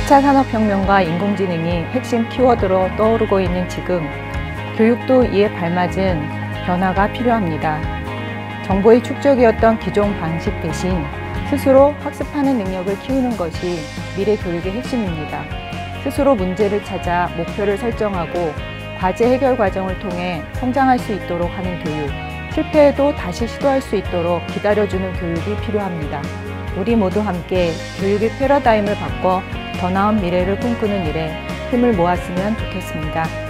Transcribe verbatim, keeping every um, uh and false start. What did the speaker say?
사 차 산업혁명과 인공지능이 핵심 키워드로 떠오르고 있는 지금, 교육도 이에 발맞은 변화가 필요합니다. 정보의 축적이었던 기존 방식 대신 스스로 학습하는 능력을 키우는 것이 미래 교육의 핵심입니다. 스스로 문제를 찾아 목표를 설정하고 과제 해결 과정을 통해 성장할 수 있도록 하는 교육, 실패해도 다시 시도할 수 있도록 기다려주는 교육이 필요합니다. 우리 모두 함께 교육의 패러다임을 바꿔 더 나은 미래를 꿈꾸는 일에 힘을 모았으면 좋겠습니다.